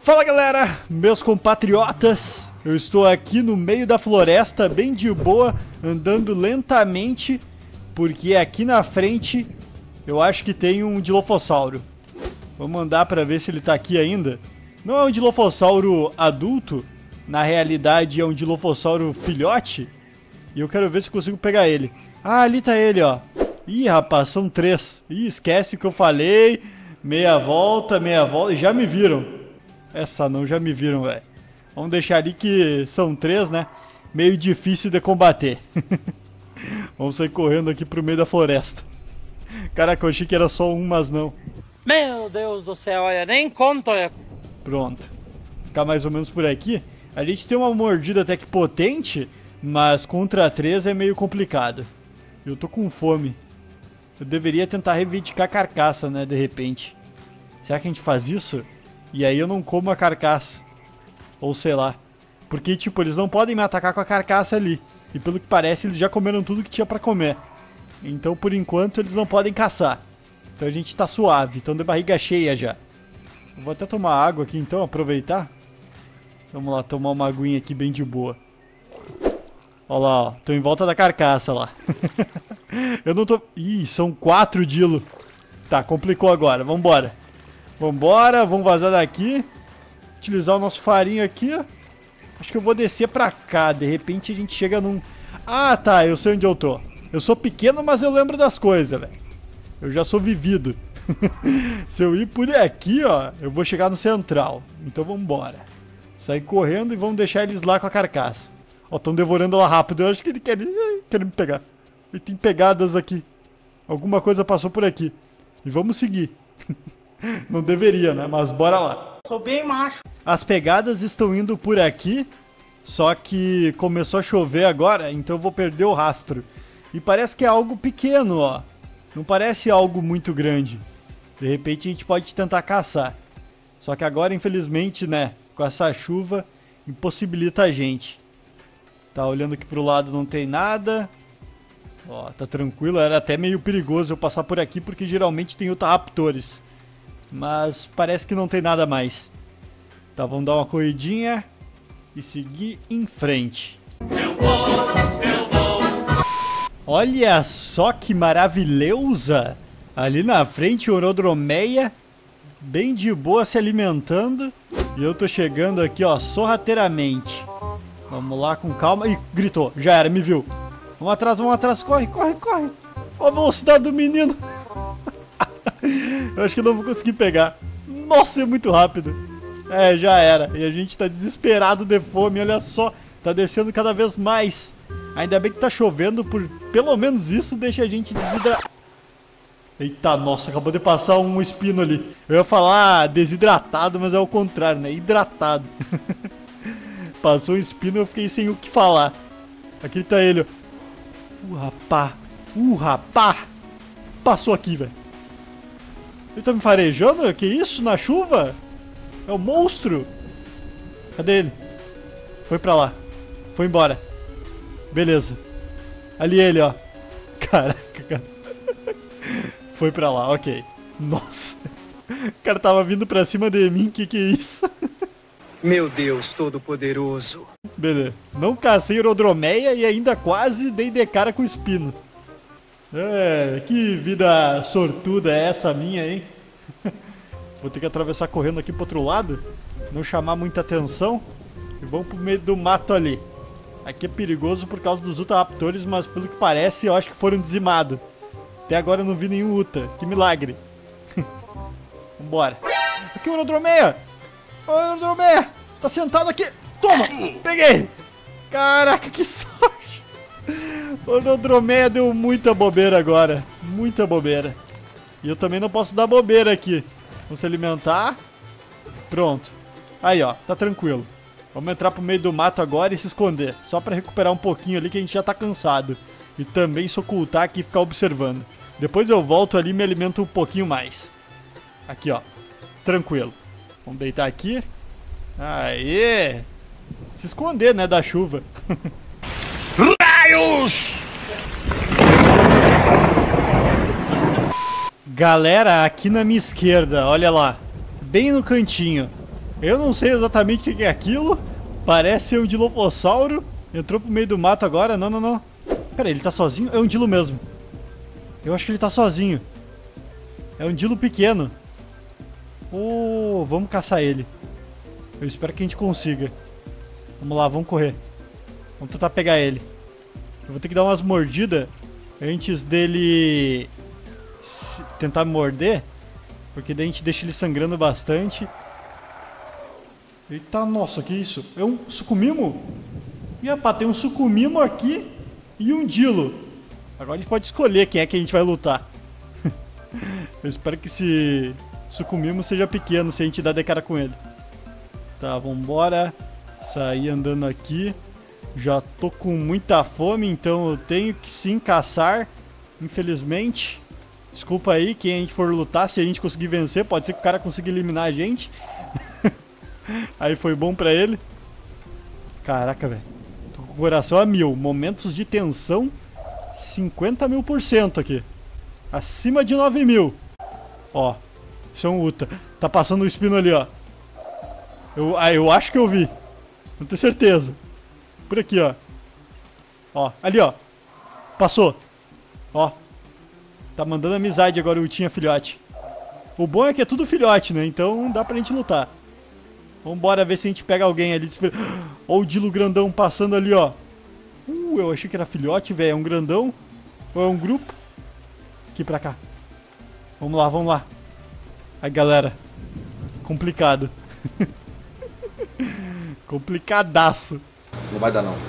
Fala galera, meus compatriotas, eu estou aqui no meio da floresta, bem de boa, andando lentamente, porque aqui na frente eu acho que tem um Dilophosauro. Vamos andar para ver se ele tá aqui ainda. Não é um Dilophosauro adulto, na realidade é um Dilophosauro filhote, e eu quero ver se consigo pegar ele. Ah, ali tá ele, ó. Ih, rapaz, são 3. Ih, esquece o que eu falei. Meia volta, já me viram. Essa não, já me viram, velho. Vamos deixar ali que são 3, né? Meio difícil de combater. Vamos sair correndo aqui pro meio da floresta. Caraca, eu achei que era só um, mas não. Meu Deus do céu, olha, nem conto. Pronto. Ficar mais ou menos por aqui. A gente tem uma mordida até que potente, mas contra 3 é meio complicado. Eu tô com fome. Eu deveria tentar reivindicar a carcaça, né, de repente. Será que a gente faz isso? E aí eu não como a carcaça. Ou sei lá. Porque, tipo, eles não podem me atacar com a carcaça ali. E pelo que parece, eles já comeram tudo que tinha pra comer. Então, por enquanto, eles não podem caçar. Então a gente tá suave. Então de barriga cheia já. Eu vou até tomar água aqui, então, aproveitar. Vamos lá, tomar uma aguinha aqui bem de boa. Olha lá, ó. Tô em volta da carcaça lá. Eu não tô... Ih, são 4 Dilo. Tá, complicou agora. Vambora. Vambora, vamos vazar daqui. Utilizar o nosso farinho aqui. Acho que eu vou descer pra cá. De repente a gente chega num... Ah, tá, eu sei onde eu tô. Eu sou pequeno, mas eu lembro das coisas, velho. Eu já sou vivido. Se eu ir por aqui, ó, eu vou chegar no central. Então vambora. Sair correndo e vamos deixar eles lá com a carcaça. Ó, estão devorando ela rápido. Eu acho que ele quer me pegar. Ele tem pegadas aqui. Alguma coisa passou por aqui. E vamos seguir. Não deveria, né? Mas bora lá. Sou bem macho. As pegadas estão indo por aqui. Só que começou a chover agora, então eu vou perder o rastro. E parece que é algo pequeno, ó. Não parece algo muito grande. De repente a gente pode tentar caçar. Só que agora, infelizmente, né? Com essa chuva, impossibilita a gente. Tá olhando aqui pro lado, não tem nada. Ó, tá tranquilo. Era até meio perigoso eu passar por aqui, porque geralmente tem Utahraptores. Mas parece que não tem nada mais. Tá, vamos dar uma corridinha e seguir em frente. Eu vou. Olha só que maravilhosa! Ali na frente, Orodromeia, bem de boa se alimentando. E eu tô chegando aqui, ó, sorrateiramente. Vamos lá com calma. Ih, gritou, já era, me viu. Vamos atrás, corre, corre, corre. Olha a velocidade do menino. Eu acho que eu não vou conseguir pegar. Nossa, é muito rápido. É, já era. E a gente tá desesperado de fome, olha só. Tá descendo cada vez mais. Ainda bem que tá chovendo, pelo menos isso deixa a gente desidratado. Eita, nossa, acabou de passar um espino ali. Eu ia falar desidratado, mas é o contrário, né? Hidratado. Passou um espino e eu fiquei sem o que falar. Aqui tá ele, ó. Rapá. Passou aqui, velho. Ele tá me farejando? Que isso? Na chuva? É o monstro. Cadê ele? Foi pra lá. Foi embora. Beleza. Ali ele, ó. Caraca, cara. Foi pra lá, ok. Nossa. O cara tava vindo pra cima de mim, que é isso? Meu Deus todo-poderoso. Beleza. Não cacei Orodromeia e ainda quase dei de cara com o espino. É, que vida sortuda é essa minha, hein? Vou ter que atravessar correndo aqui pro outro lado. Não chamar muita atenção. E vamos pro meio do mato ali. Aqui é perigoso por causa dos Utahraptores, mas pelo que parece, eu acho que foram dizimados. Até agora eu não vi nenhum Uta. Que milagre. Vambora. Aqui o Orodromeia. Orodromeia. Tá sentado aqui. Toma. Peguei. Caraca, que sorte. O Orodromeia deu muita bobeira agora. Muita bobeira. E eu também não posso dar bobeira aqui. Vamos se alimentar. Pronto. Aí, ó. Tá tranquilo. Vamos entrar pro meio do mato agora e se esconder. Só pra recuperar um pouquinho ali que a gente já tá cansado. E também se ocultar aqui e ficar observando. Depois eu volto ali e me alimento um pouquinho mais. Aqui, ó. Tranquilo. Vamos deitar aqui. Aê! Se esconder, né, da chuva. Raios! Galera, aqui na minha esquerda, olha lá. Bem no cantinho. Eu não sei exatamente o que é aquilo. Parece ser um dilofossauro. Entrou pro meio do mato agora. Não, não, não. Pera, ele tá sozinho? É um dilo mesmo. Eu acho que ele tá sozinho. É um dilo pequeno. Oh, vamos caçar ele. Eu espero que a gente consiga. Vamos lá, vamos correr. Vamos tentar pegar ele. Eu vou ter que dar umas mordidas antes dele tentar me morder. Porque daí a gente deixa ele sangrando bastante. Eita, nossa, que isso? É um sucumimo? Ih, rapaz, tem um sucumimo aqui e um dilo. Agora a gente pode escolher quem é que a gente vai lutar. Eu espero que esse sucumimo seja pequeno, se a gente dar de cara com ele. Tá, vambora. Sair andando aqui. Já tô com muita fome, então eu tenho que sim caçar. Infelizmente. Desculpa aí quem a gente for lutar, se a gente conseguir vencer. Pode ser que o cara consiga eliminar a gente. Aí foi bom pra ele. Caraca, velho. Tô com o coração a 1000. Momentos de tensão 50.000% aqui. Acima de 9.000. Ó, isso é um Uta. Tá passando o espino ali, ó. Eu acho que eu vi. Não tenho certeza. Por aqui, ó. Ó, ali, ó. Passou. Ó. Tá mandando amizade agora o Utinha filhote. O bom é que é tudo filhote, né? Então dá pra gente lutar. Vambora ver se a gente pega alguém ali. Ó o dilo grandão passando ali, ó. Eu achei que era filhote, velho. É um grandão. Ou é um grupo? Aqui pra cá. Vamos lá, vamos lá. Aí, galera. Complicado. Complicadaço. Não vai dar, não.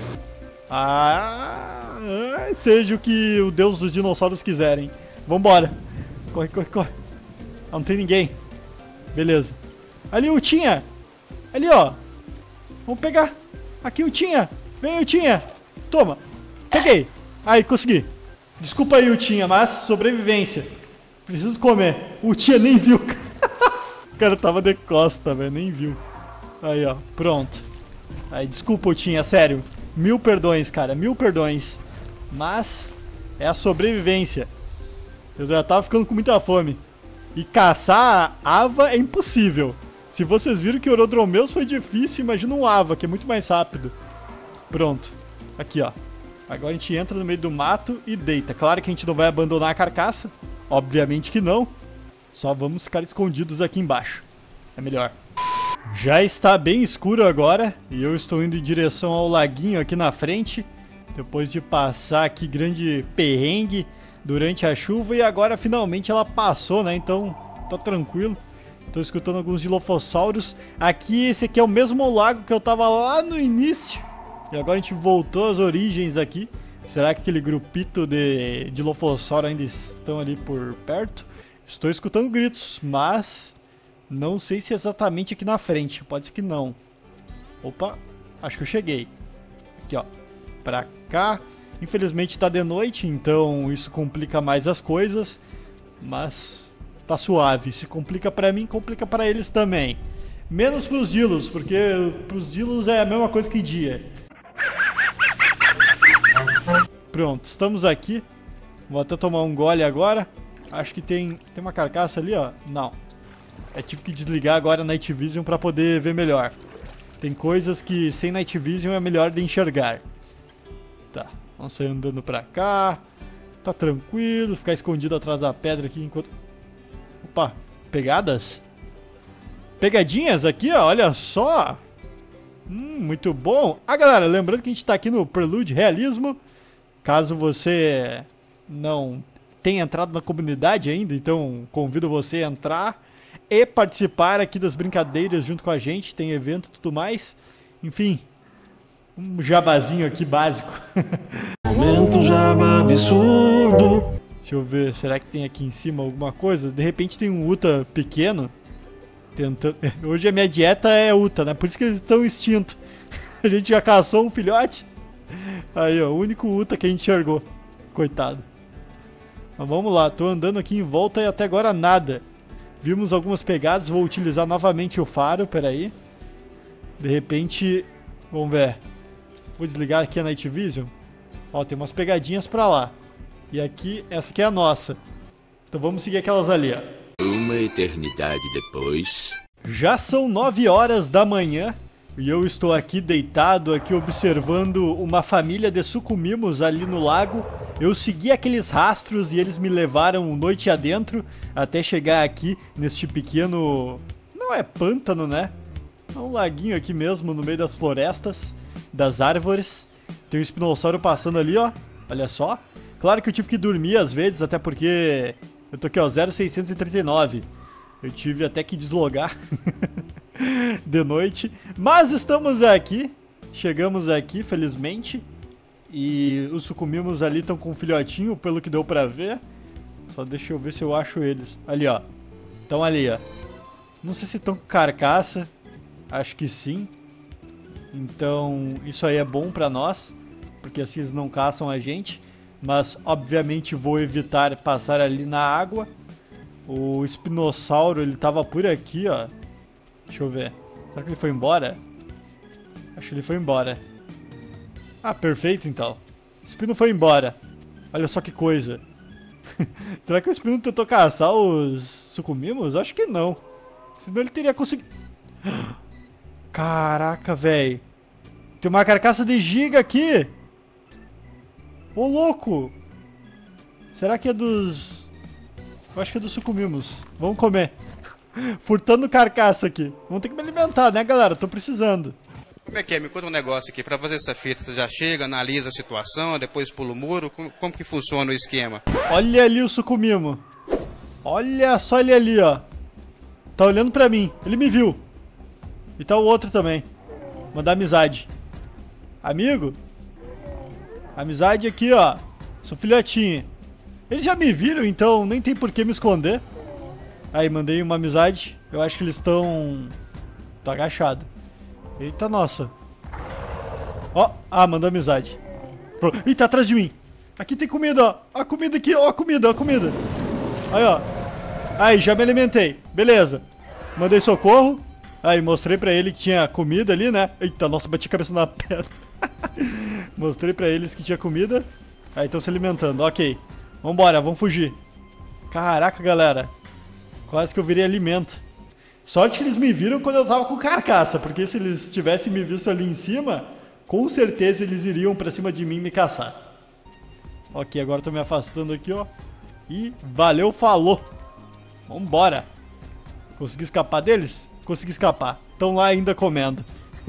Seja o que o deus dos dinossauros quiserem. Vambora. Corre, corre, corre. Ah, não tem ninguém. Beleza. Ali o Utinha. Ali, ó. Vamos pegar. Aqui o Utinha. Vem, Utinha. Toma. Peguei. Aí, consegui. Desculpa aí, Utinha, mas sobrevivência. Preciso comer. O Utinha nem viu. O cara tava de costa, velho. Nem viu. Aí, ó. Pronto. Aí, desculpa, Utinha. Sério. 1000 perdões, cara. 1000 perdões. Mas é a sobrevivência. Eu já tava ficando com muita fome. E caçar a Ava é impossível. Se vocês viram que o Orodromeus foi difícil, imagina um Ava, que é muito mais rápido. Pronto. Aqui, ó. Agora a gente entra no meio do mato e deita. Claro que a gente não vai abandonar a carcaça. Obviamente que não. Só vamos ficar escondidos aqui embaixo. É melhor. Já está bem escuro agora. E eu estou indo em direção ao laguinho aqui na frente. Depois de passar aqui grande perrengue durante a chuva. E agora finalmente ela passou, né? Então tá tranquilo. Tô escutando alguns dilofossauros. Aqui, esse aqui é o mesmo lago que eu tava lá no início. E agora a gente voltou às origens aqui. Será que aquele grupito de dilofossauro ainda estão ali por perto? Estou escutando gritos, mas não sei se é exatamente aqui na frente. Pode ser que não. Opa, acho que eu cheguei. Aqui, ó. Pra cá. Infelizmente tá de noite, então isso complica mais as coisas. Mas tá suave. Se complica pra mim, complica pra eles também. Menos pros dilos, porque pros dilos é a mesma coisa que dia. Pronto, estamos aqui. Vou até tomar um gole agora. Acho que tem uma carcaça ali, ó. Não. Eu tive que desligar agora a Night Vision pra poder ver melhor. Tem coisas que sem Night Vision é melhor de enxergar. Tá, vamos sair andando pra cá. Tá tranquilo, ficar escondido atrás da pedra aqui enquanto... Opa, pegadas? Pegadinhas aqui, ó, olha só. Muito bom. Ah, galera, lembrando que a gente tá aqui no Prelude Realismo. Caso você não tenha entrado na comunidade ainda, então convido você a entrar e participar aqui das brincadeiras junto com a gente. Tem evento e tudo mais. Enfim, um jabazinho aqui básico. Momento jaba absurdo. Deixa eu ver, será que tem aqui em cima alguma coisa? De repente tem um Uta pequeno. Tentando... Hoje a minha dieta é Uta, né? Por isso que eles estão extintos. A gente já caçou um filhote. Aí, ó, o único Uta que a gente enxergou. Coitado. Mas vamos lá, tô andando aqui em volta e até agora nada. Vimos algumas pegadas, vou utilizar novamente o faro, peraí. De repente, vamos ver. Vou desligar aqui a Night Vision. Ó, tem umas pegadinhas pra lá. E aqui, essa aqui é a nossa. Então vamos seguir aquelas ali, ó. Uma eternidade depois. Já são 9 horas da manhã e eu estou aqui deitado, aqui observando uma família de sucumimos ali no lago. Eu segui aqueles rastros e eles me levaram noite adentro até chegar aqui neste pequeno... Não é pântano, né? É um laguinho aqui mesmo, no meio das florestas, das árvores. Tem um espinossauro passando ali, ó. Olha só. Claro que eu tive que dormir às vezes, até porque eu tô aqui, ó, 0,639. Eu tive até que deslogar de noite. Mas estamos aqui. Chegamos aqui, felizmente. E os sucumimos ali estão com um filhotinho, pelo que deu pra ver. Só deixa eu ver se eu acho eles. Ali, ó. Estão ali, ó. Não sei se estão com carcaça. Acho que sim. Então, isso aí é bom pra nós, porque assim eles não caçam a gente. Mas, obviamente, vou evitar passar ali na água. O espinossauro, ele tava por aqui, ó. Deixa eu ver. Será que ele foi embora? Acho que ele foi embora. Ah, perfeito, então. O espino foi embora. Olha só que coisa. Será que o espino tentou caçar os sucumimos? Acho que não. Senão ele teria conseguido... Caraca, velho. Tem uma carcaça de giga aqui. Ô, louco. Será que é dos... Eu acho que é dos sucumimos. Vamos comer. Furtando carcaça aqui. Vamos ter que me alimentar, né, galera? Tô precisando. Como é que é? Me conta um negócio aqui. Pra fazer essa fita, você já chega, analisa a situação, depois pula o muro. Como que funciona o esquema? Olha ali o sucumimo. Olha só ele ali, ó. Tá olhando pra mim. Ele me viu. E tá o outro também. Mandar amizade. Amigo? Amizade aqui, ó. Sou filhotinho. Eles já me viram, então nem tem por que me esconder. Aí, mandei uma amizade. Eu acho que eles estão... Tá agachado. Eita, nossa. Ó, mandou amizade. Ih, tá atrás de mim. Aqui tem comida, ó. A comida aqui, ó, a comida, ó, a comida. Aí, ó. Aí, já me alimentei. Beleza. Mandei socorro. Aí, mostrei pra ele que tinha comida ali, né? Eita, nossa, bati a cabeça na pedra. Mostrei pra eles que tinha comida. Aí, estão se alimentando. Ok. Vambora, vamos fugir. Caraca, galera. Quase que eu virei alimento. Sorte que eles me viram quando eu tava com carcaça. Porque se eles tivessem me visto ali em cima, com certeza eles iriam pra cima de mim me caçar. Ok, agora eu tô me afastando aqui, ó. E valeu, falou. Vambora. Consegui escapar deles? Consegui escapar. Estão lá ainda comendo.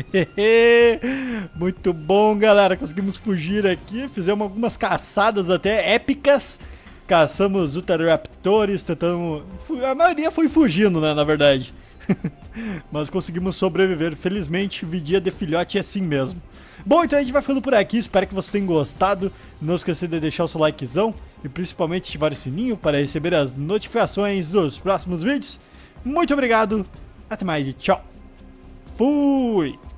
Muito bom, galera. Conseguimos fugir aqui. Fizemos algumas caçadas até épicas. Caçamos Utahraptores, tentamos... A maioria foi fugindo, né, na verdade. Mas conseguimos sobreviver. Felizmente, vidinha de filhote é assim mesmo. Bom, então a gente vai ficando por aqui. Espero que vocês tenham gostado. Não esqueça de deixar o seu likezão. E principalmente ativar o sininho para receber as notificações dos próximos vídeos. Muito obrigado. Até mais e tchau. Fui!